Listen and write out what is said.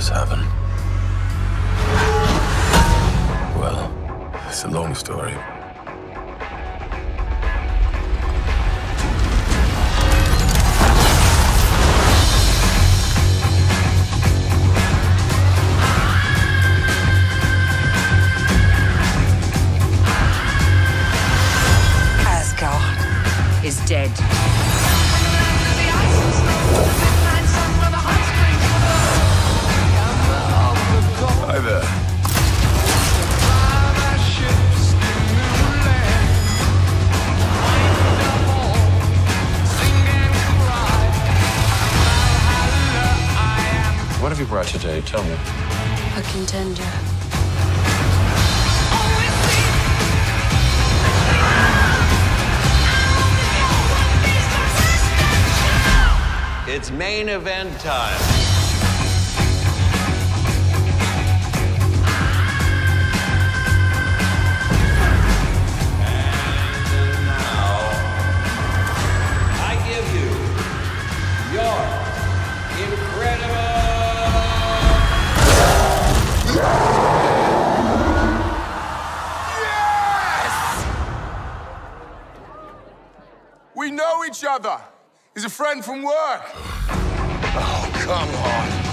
this happen? Well, it's a long story. Asgard is dead. Hi there. What have you brought today? Tell me. A contender. It's main event time. And now, I give you your incredible... Yes! We know each other. He's a friend from work. Oh, come on.